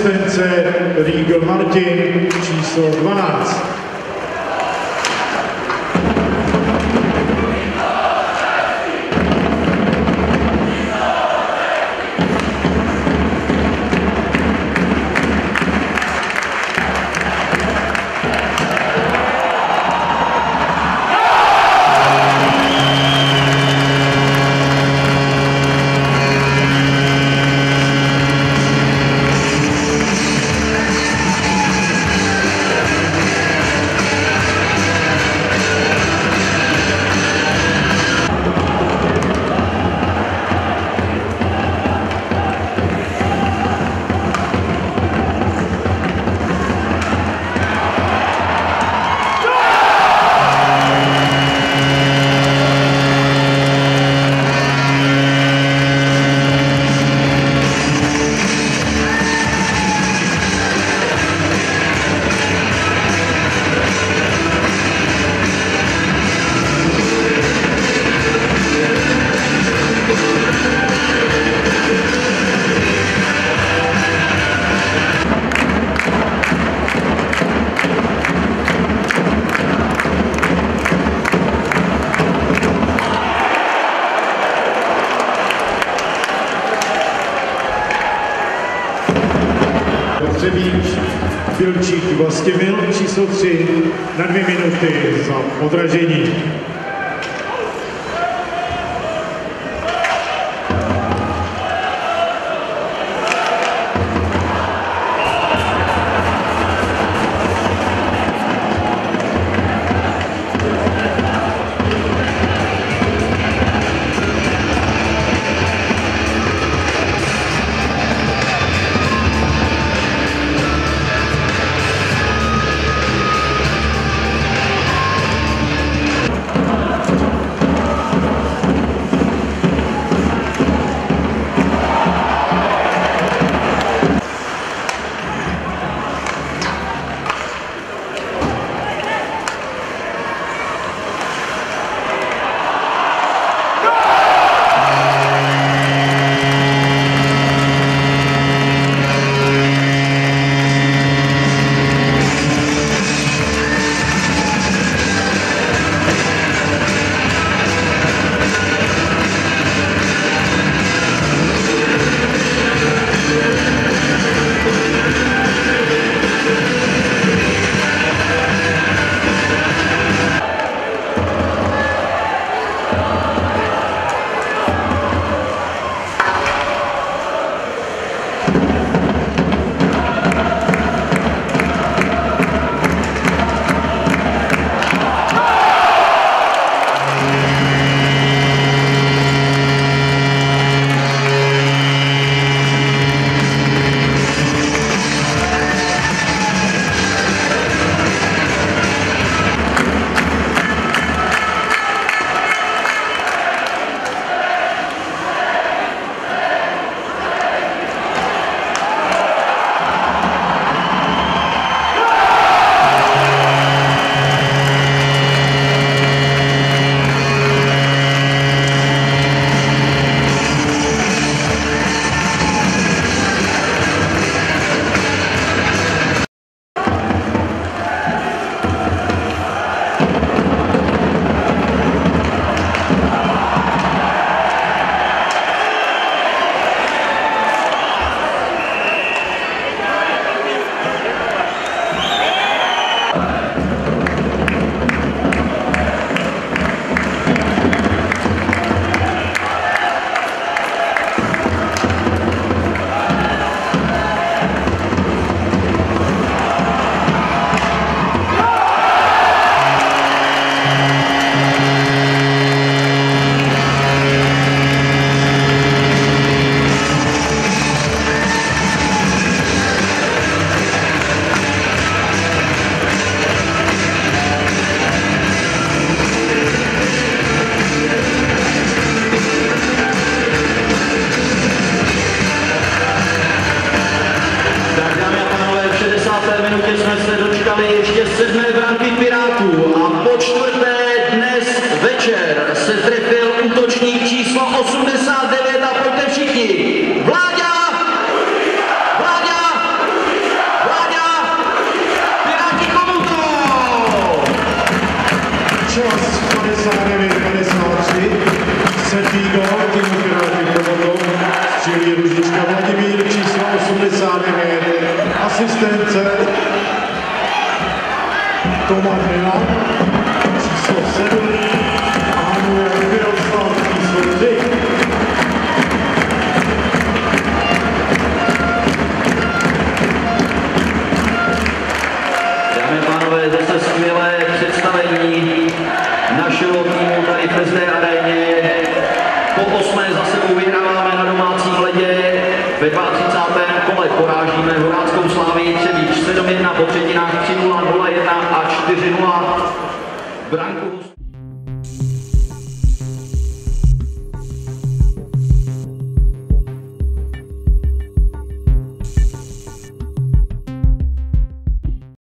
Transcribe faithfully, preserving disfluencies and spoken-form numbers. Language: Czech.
asistence Riegl Martin, číslo dvanáct. Třebíč, Filčík Vlastimil, číslo tři, na dvě minuty za podražení. osmdesát devět a pojďte všichni. Vláďa! Vláďa! Tomáš Milan, číslo sedm, a Manuel Miroslav, číslo tři. Dámy a pánové, zase skvělé představení našeho týmu tady v es dé aréně. Po osmé za sebou vyhráváme na domácím ledě. Ve třicátém druhém kole porážíme Horáckou Slávii Třebíč sedm jedna, po třetinách tři nula, nula jedna a čtyři nula. Branku